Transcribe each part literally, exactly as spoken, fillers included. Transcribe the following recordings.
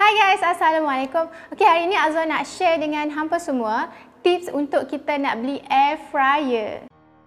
Hai guys, Assalamualaikum. Okey, hari ni Azwa nak share dengan hampa semua tips untuk kita nak beli air fryer.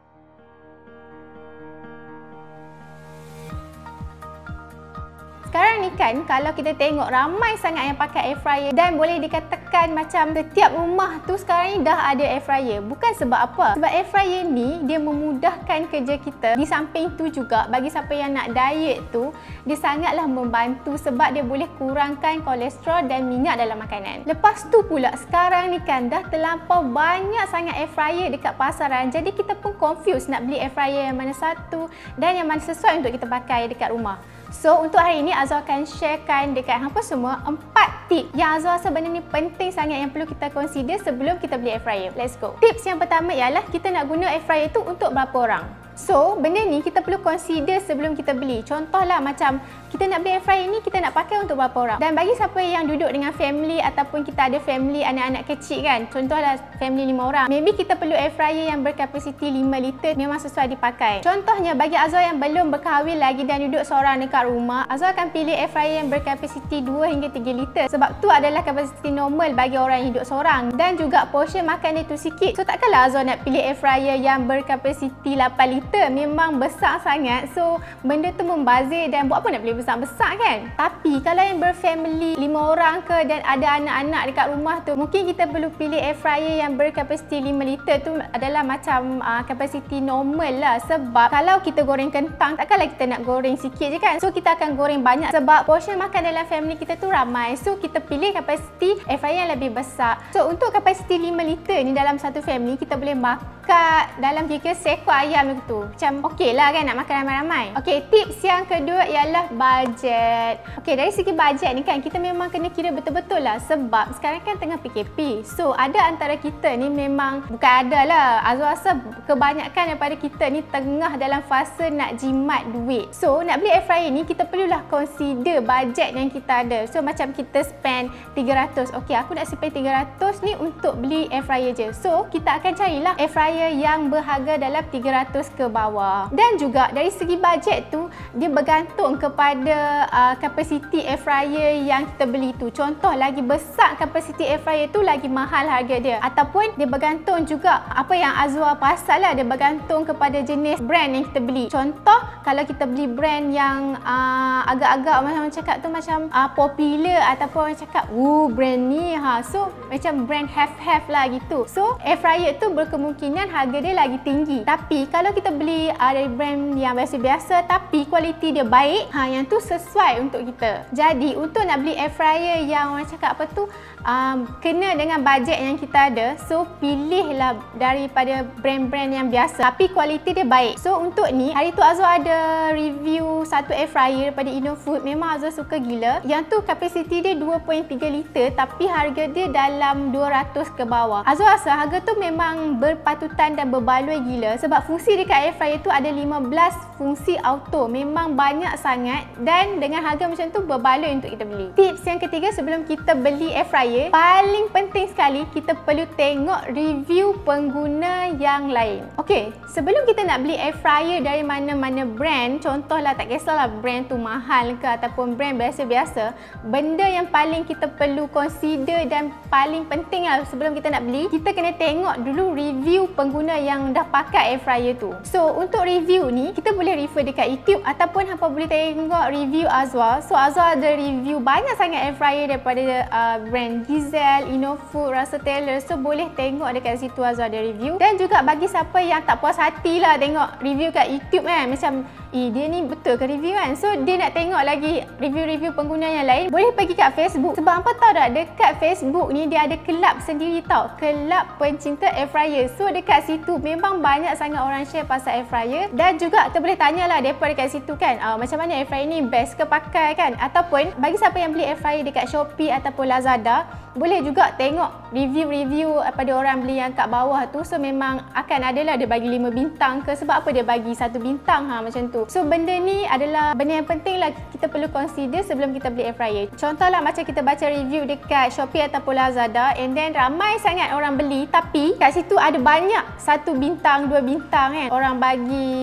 Sekarang ni kan, kalau kita tengok ramai sangat yang pakai air fryer dan boleh dikatakan macam setiap rumah tu sekarang ni dah ada air fryer. Bukan sebab apa? Sebab air fryer ni dia memudahkan kerja kita. Di samping tu juga bagi siapa yang nak diet tu, dia sangatlah membantu sebab dia boleh kurangkan kolesterol dan minyak dalam makanan. Lepas tu pula sekarang ni kan dah terlampau banyak sangat air fryer dekat pasaran. Jadi kita pun confused nak beli air fryer yang mana satu dan yang mana sesuai untuk kita pakai dekat rumah. So, untuk hari ini Azwa akan sharekan dekat hampa semua empat tips yang Azwa rasa benda ni penting sangat yang perlu kita consider sebelum kita beli air fryer. Let's go. Tips yang pertama ialah kita nak guna air fryer tu untuk berapa orang. So, benda ni kita perlu consider sebelum kita beli. Contohlah macam kita nak beli air fryer ni, kita nak pakai untuk berapa orang. Dan bagi siapa yang duduk dengan family ataupun kita ada family anak-anak kecil kan, contohlah family lima orang, maybe kita perlu air fryer yang berkapasiti lima liter, memang sesuai dipakai. Contohnya bagi Azwa yang belum berkahwin lagi dan duduk seorang dekat rumah, Azwa akan pilih air fryer yang berkapasiti dua hingga tiga liter sebab tu adalah kapasiti normal bagi orang yang hidup seorang dan juga portion makan dia tu sikit. So takkanlah Azwa nak pilih air fryer yang berkapasiti lapan liter, memang besar sangat. So benda tu membazir dan buat apa nak beli besar-besar kan. Tapi kalau yang berfamily lima orang ke dan ada anak-anak dekat rumah tu, mungkin kita perlu pilih air fryer yang berkapasiti lima liter tu adalah macam uh, kapasiti normal lah. Sebab kalau kita goreng kentang, takkanlah kita nak goreng sikit je kan. So kita akan goreng banyak sebab portion makan dalam family kita tu ramai. So kita pilih kapasiti air fryer yang lebih besar. So untuk kapasiti lima liter ni dalam satu family, kita boleh makan dalam kira seekor ayam tu. Macam okey lah kan nak makan ramai-ramai. Okey, tips yang kedua ialah bajet. Okey, dari segi bajet ni kan kita memang kena kira betul-betul lah sebab sekarang kan tengah P K P. So ada antara kita ni memang, bukan ada lah, Azwa rasa kebanyakan daripada kita ni tengah dalam fasa nak jimat duit. So nak beli air fryer ni kita perlulah consider bajet yang kita ada. So macam kita spend tiga ratus. Okey, aku nak spend tiga ratus ni untuk beli air fryer je. So kita akan carilah air fryer yang berharga dalam tiga ratus ke bawah. Dan juga dari segi bajet tu dia bergantung kepada uh, kapasiti air fryer yang kita beli tu. Contoh lagi besar kapasiti air fryer tu lagi mahal harga dia. Ataupun dia bergantung juga apa yang Azwa pasal lah, dia bergantung kepada jenis brand yang kita beli. Contoh kalau kita beli brand yang uh, agak-agak macam cakap tu macam uh, popular ataupun orang cakap wuh brand ni ha. So macam brand have-have lah gitu. So air fryer tu berkemungkinan harga dia lagi tinggi. Tapi kalau kita beli uh, dari brand yang biasa-biasa tapi kualiti dia baik, ha, yang tu sesuai untuk kita. Jadi untuk nak beli air fryer yang orang cakap apa tu um, kena dengan bajet yang kita ada, so pilihlah daripada brand-brand yang biasa tapi kualiti dia baik. So untuk ni hari tu Azwa ada review satu air fryer daripada Innofood, memang Azwa suka gila. Yang tu kapasiti dia dua perpuluhan tiga liter tapi harga dia dalam dua ratus ke bawah. Azwa rasa harga tu memang berpatutan dan berbaloi gila sebab fungsi dekat air fryer tu ada lima belas fungsi auto. Memang banyak sangat dan dengan harga macam tu berbaloi untuk kita beli. Tips yang ketiga sebelum kita beli air fryer, paling penting sekali kita perlu tengok review pengguna yang lain. Okey, sebelum kita nak beli air fryer dari mana-mana brand, contohlah tak kisahlah brand tu mahal ke ataupun brand biasa-biasa, benda yang paling kita perlu consider dan paling penting lah sebelum kita nak beli, kita kena tengok dulu review pengguna yang dah pakai air fryer tu. So untuk review ni kita boleh refer dekat YouTube ataupun hampa boleh tengok review Azwa. So Azwa ada review banyak sangat air fryer daripada uh, brand Diesel, Innofood, Russell Taylor. So boleh tengok dekat situ Azwa ada review. Dan juga bagi siapa yang tak puas hati lah tengok review kat YouTube kan, macam eh dia ni betul ke review kan, so dia nak tengok lagi review-review pengguna yang lain, boleh pergi kat Facebook. Sebab apa tahu tak, dekat Facebook ni dia ada kelab sendiri tau, kelab pencinta air fryer. So dekat situ memang banyak sangat orang share pasal air fryer dan juga kita boleh tanyalah depa dekat situ kan, uh, macam mana air fryer ni best ke pakai kan. Ataupun bagi siapa yang beli air fryer dekat Shopee ataupun Lazada, boleh juga tengok review-review daripada orang beli yang kat bawah tu. So memang akan adalah dia bagi lima bintang ke, sebab apa dia bagi satu bintang ha macam tu. So benda ni adalah benda yang penting lah kita perlu consider sebelum kita beli air fryer. Contohlah macam kita baca review dekat Shopee ataupun Lazada and then ramai sangat orang beli tapi kat situ ada banyak satu bintang, dua bintang kan. Orang bagi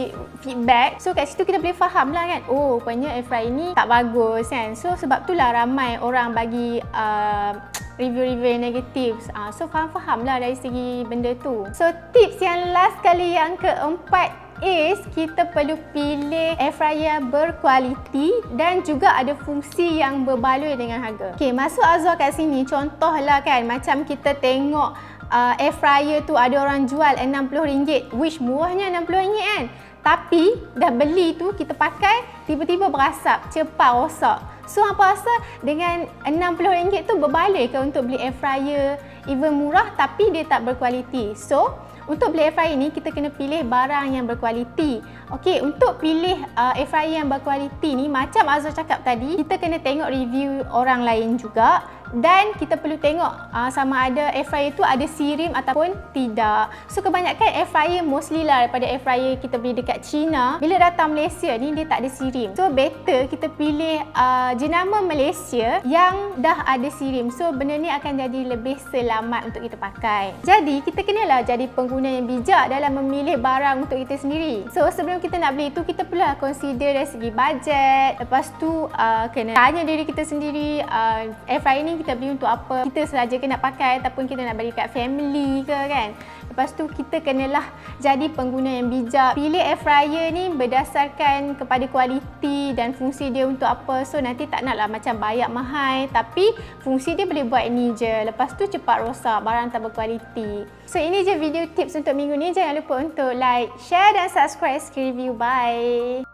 feedback. So kat situ kita boleh faham lah kan, oh rupanya air fryer ni tak bagus kan. So sebab itulah ramai orang bagi uh, review-review yang negatif. Uh, so faham-faham lah dari segi benda tu. So tips yang last kali, yang keempat is kita perlu pilih air fryer berkualiti dan juga ada fungsi yang berbaloi dengan harga. Okay, masuk Azwar kat sini, contohlah kan, macam kita tengok uh, air fryer tu ada orang jual enam puluh ringgit. Wish, murahnya enam puluh ringgit kan. Tapi dah beli tu, kita pakai, tiba-tiba berasap, cepat rosak. So apa rasa dengan enam puluh ringgit tu berbaloi ke untuk beli air fryer even murah tapi dia tak berkualiti? So untuk beli air fryer ni kita kena pilih barang yang berkualiti. Okey, untuk pilih uh, air fryer yang berkualiti ni, macam Azwar cakap tadi, kita kena tengok review orang lain juga. Dan kita perlu tengok uh, sama ada air fryer tu ada sirim ataupun tidak. So kebanyakan air fryer, mostly lah daripada air fryer kita beli dekat China, bila datang Malaysia ni dia tak ada sirim. So better kita pilih uh, jenama Malaysia yang dah ada sirim. So benda ni akan jadi lebih selamat untuk kita pakai. Jadi kita kenalah jadi pengguna yang bijak dalam memilih barang untuk kita sendiri. So sebelum kita nak beli tu, kita perlu consider dari segi bajet. Lepas tu uh, kena tanya diri kita sendiri, uh, air fryer ni kita beli untuk apa? Kita sahaja ke nak pakai ataupun kita nak bagi kat family ke kan? Lepas tu kita kenalah jadi pengguna yang bijak. Pilih air fryer ni berdasarkan kepada kualiti dan fungsi dia untuk apa. So nanti tak naklah macam bayar mahal tapi fungsi dia boleh buat ni je. Lepas tu cepat rosak, barang tak berkualiti. So ini je video tips untuk minggu ni. Jangan lupa untuk like, share dan subscribe Skill Review. Bye!